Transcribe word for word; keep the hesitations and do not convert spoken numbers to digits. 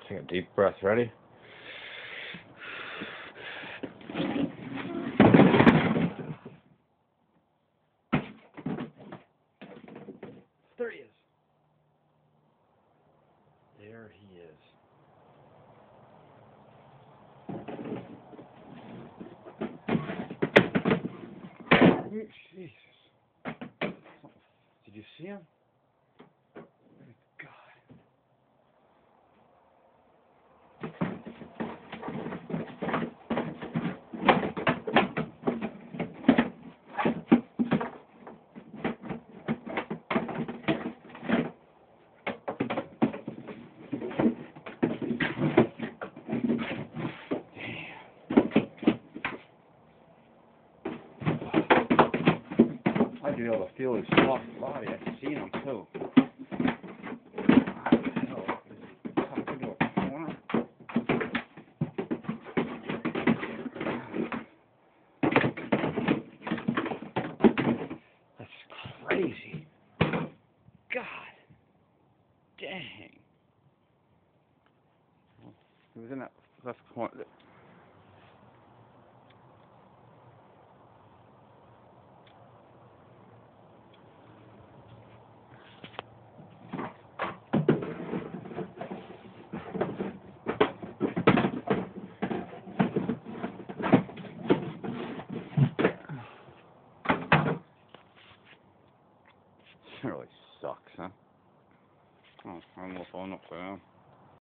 Take a deep breath. Ready? There he is. There he is. Jesus. Did you see him? I'd be able to feel his soft body. I've seen him too. Tucked into a corner. That's crazy. God dang. He was in that left corner. It really sucks, huh? Oh, I'm gonna phone up there.